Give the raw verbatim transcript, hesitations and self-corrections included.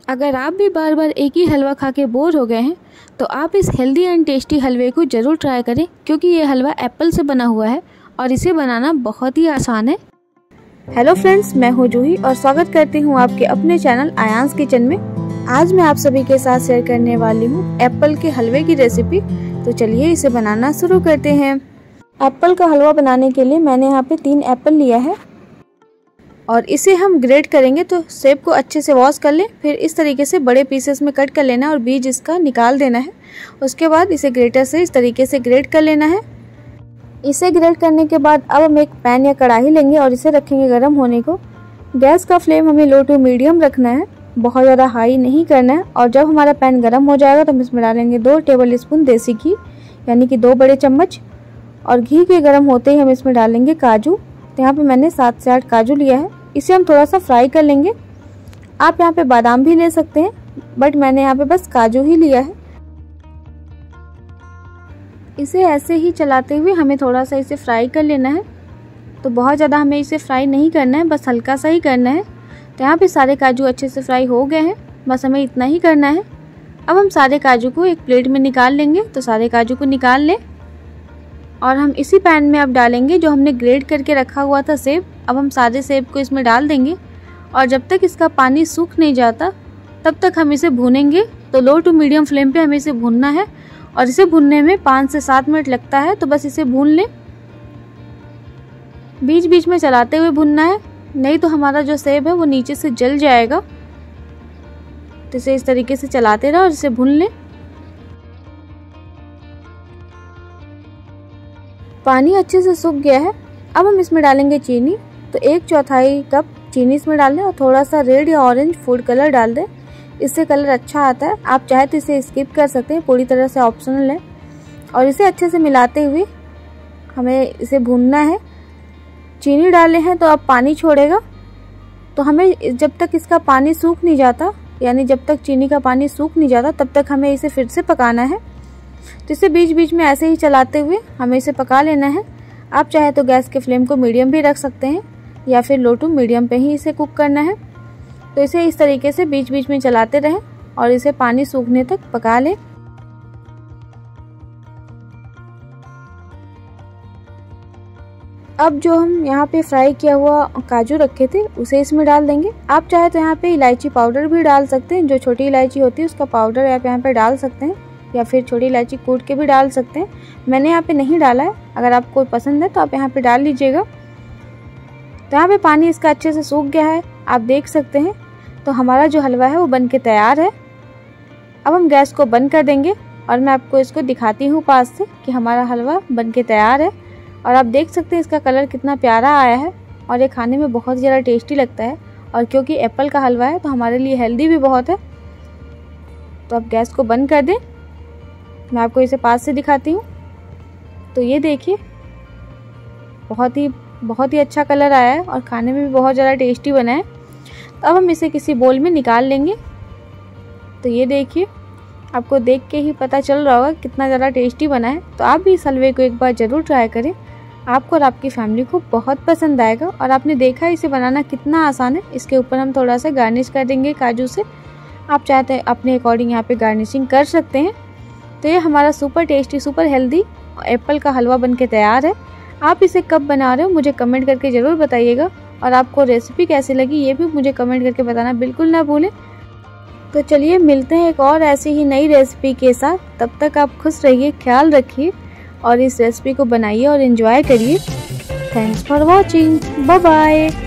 अगर आप भी बार बार एक ही हलवा खा के बोर हो गए हैं तो आप इस हेल्दी एंड टेस्टी हलवे को ज़रूर ट्राई करें, क्योंकि ये हलवा एप्पल से बना हुआ है और इसे बनाना बहुत ही आसान है। हेलो फ्रेंड्स, मैं हूँ जूही और स्वागत करती हूँ आपके अपने चैनल आयांस किचन में। आज मैं आप सभी के साथ शेयर करने वाली हूँ एप्पल के हलवे की रेसिपी। तो चलिए इसे बनाना शुरू करते हैं। एप्पल का हलवा बनाने के लिए मैंने यहाँ पे तीन एप्पल लिया है और इसे हम ग्रेट करेंगे। तो सेब को अच्छे से वॉश कर लें, फिर इस तरीके से बड़े पीसेस में कट कर लेना और बीज इसका निकाल देना है। उसके बाद इसे ग्रेटर से इस तरीके से ग्रेट कर लेना है। इसे ग्रेट करने के बाद अब हम एक पैन या कढ़ाई लेंगे और इसे रखेंगे गर्म होने को। गैस का फ्लेम हमें लो टू मीडियम रखना है, बहुत ज़्यादा हाई नहीं करना है। और जब हमारा पैन गर्म हो जाएगा तो हम इसमें डालेंगे दो टेबल स्पून देसी घी, यानी कि दो बड़े चम्मच। और घी के गर्म होते ही हम इसमें डालेंगे काजू। तो यहाँ पे मैंने सात से आठ काजू लिया है। इसे हम थोड़ा सा फ्राई कर लेंगे। आप यहाँ पे बादाम भी ले सकते हैं, बट मैंने यहाँ पे बस काजू ही लिया है। इसे ऐसे ही चलाते हुए हमें थोड़ा सा इसे फ्राई कर लेना है। तो बहुत ज़्यादा हमें इसे फ्राई नहीं करना है, बस हल्का सा ही करना है। तो यहाँ पे सारे काजू अच्छे से फ्राई हो गए हैं, बस हमें इतना ही करना है। अब हम सारे काजू को एक प्लेट में निकाल लेंगे। तो सारे काजू को निकाल लें और हम इसी पैन में अब डालेंगे जो हमने ग्रेट करके रखा हुआ था सेब। अब हम सारे सेब को इसमें डाल देंगे और जब तक इसका पानी सूख नहीं जाता तब तक हम इसे भूनेंगे। तो लो टू मीडियम फ्लेम पे हमें इसे भूनना है और इसे भूनने में पाँच से सात मिनट लगता है। तो बस इसे भून लें, बीच बीच में चलाते हुए भूनना है, नहीं तो हमारा जो सेब है वो नीचे से जल जाएगा। तो इसे इस तरीके से चलाते रहो और इसे भून लें। पानी अच्छे से सूख गया है। अब हम इसमें डालेंगे चीनी। तो एक चौथाई कप चीनी इसमें डाल दें और थोड़ा सा रेड या ऑरेंज फूड कलर डाल दें, इससे कलर अच्छा आता है। आप चाहे तो इसे स्किप कर सकते हैं, पूरी तरह से ऑप्शनल है। और इसे अच्छे से मिलाते हुए हमें इसे भूनना है। चीनी डाले हैं तो अब पानी छोड़ेगा, तो हमें जब तक इसका पानी सूख नहीं जाता, यानी जब तक चीनी का पानी सूख नहीं जाता तब तक हमें इसे फिर से पकाना है। तो इसे बीच बीच में ऐसे ही चलाते हुए हमें इसे पका लेना है। आप चाहे तो गैस के फ्लेम को मीडियम भी रख सकते हैं या फिर लो टू मीडियम पे ही इसे कुक करना है। तो इसे इस तरीके से बीच बीच में चलाते रहें और इसे पानी सूखने तक पका लें। अब जो हम यहाँ पे फ्राई किया हुआ काजू रखे थे उसे इसमें डाल देंगे। आप चाहे तो यहाँ पे इलायची पाउडर भी डाल सकते हैं, जो छोटी इलायची होती है उसका पाउडर आप यहाँ पे डाल सकते हैं, या फिर छोटी इलायची कूट के भी डाल सकते हैं। मैंने यहाँ पे नहीं डाला है, अगर आपको पसंद है तो आप यहाँ पे डाल लीजिएगा। तो यहाँ पे पानी इसका अच्छे से सूख गया है, आप देख सकते हैं। तो हमारा जो हलवा है वो बन के तैयार है। अब हम गैस को बंद कर देंगे और मैं आपको इसको दिखाती हूँ पास से कि हमारा हलवा बन के तैयार है। और आप देख सकते हैं इसका कलर कितना प्यारा आया है और ये खाने में बहुत ज़्यादा टेस्टी लगता है। और क्योंकि एप्पल का हलवा है तो हमारे लिए हेल्दी भी बहुत है। तो आप गैस को बंद कर दें, मैं आपको इसे पास से दिखाती हूँ। तो ये देखिए, बहुत ही बहुत ही अच्छा कलर आया है और खाने में भी बहुत ज़्यादा टेस्टी बना है। तो अब हम इसे किसी बोल में निकाल लेंगे। तो ये देखिए, आपको देख के ही पता चल रहा होगा कितना ज़्यादा टेस्टी बना है। तो आप भी इस हलवे को एक बार ज़रूर ट्राई करें, आपको और आपकी फैमिली को बहुत पसंद आएगा। और आपने देखा इसे बनाना कितना आसान है। इसके ऊपर हम थोड़ा सा गार्निश कर देंगे काजू से। आप चाहते हैं अपने अकॉर्डिंग यहाँ पे गार्निशिंग कर सकते हैं। तो ये हमारा super tasty super healthy apple का हलवा बनके तैयार है। आप इसे कब बना रहे हो मुझे कमेंट करके ज़रूर बताइएगा, और आपको रेसिपी कैसी लगी ये भी मुझे कमेंट करके बताना बिल्कुल ना भूलें। तो चलिए मिलते हैं एक और ऐसी ही नई रेसिपी के साथ। तब तक आप खुश रहिए, ख्याल रखिए और इस रेसिपी को बनाइए और एंजॉय करिए। Thanks for watching, bye bye.